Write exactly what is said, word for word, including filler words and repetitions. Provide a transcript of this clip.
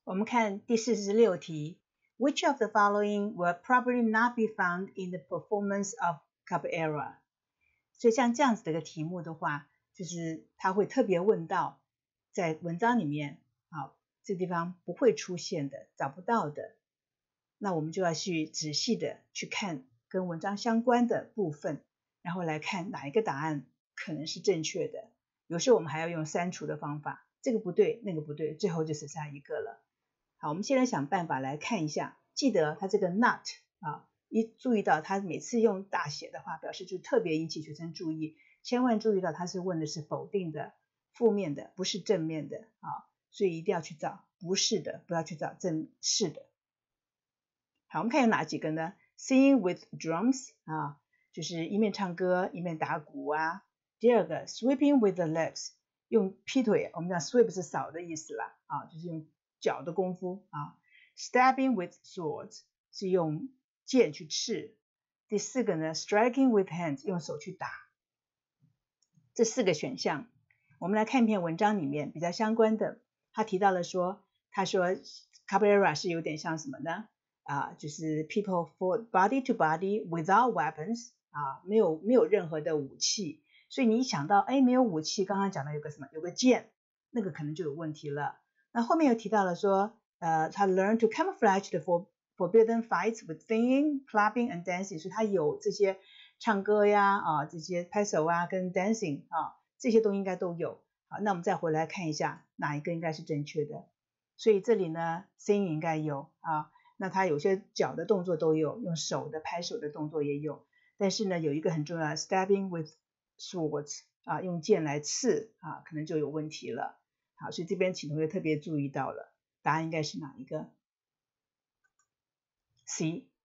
我们看第四十六题 ，Which of the following will probably not be found in the performance of capoeira？ 所以像这样子的一个题目的话，就是他会特别问到，在文章里面啊，这地方不会出现的、找不到的，那我们就要去仔细的去看跟文章相关的部分，然后来看哪一个答案可能是正确的。有时候我们还要用删除的方法，这个不对，那个不对，最后就只剩下一个了。好，我们现在想办法来看一下，记得它这个 not 啊，一注意到它每次用大写的话，表示就特别引起学生注意，千万注意到它是问的是否定的、负面的，不是正面的啊，所以一定要去找不是的，不要去找正是的。好，我们看有哪几个呢 ？Singing with drums 啊，就是一面唱歌一面打鼓啊。第二个 sweeping with the legs， 用劈腿，我们讲 sweep 是扫的意思啦，啊，就是用脚的功夫啊。Stabbing with swords 是用剑去刺。第四个呢 ，striking with hands 用手去打。这四个选项，我们来看一篇文章里面比较相关的，他提到了说，他说 capoeira 是有点像什么呢？啊，就是 people fought body to body without weapons 啊，没有没有任何的武器。所以你一想到，哎，没有武器，刚刚讲的有个什么，有个剑，那个可能就有问题了。那后面又提到了说，呃，他 learn to camouflage the forbidden fights with singing, clapping and dancing， 所以他有这些唱歌呀，啊，这些拍手啊，跟 dancing 啊，这些都应该都有。好，那我们再回来看一下哪一个应该是正确的。所以这里呢 ，singing 应该有啊，那他有些脚的动作都有，用手的拍手的动作也有，但是呢，有一个很重要 ，stabbing with swords 啊，用剑来刺啊，可能就有问题了。好，所以这边请同学特别注意到了，答案应该是哪一个 ？C。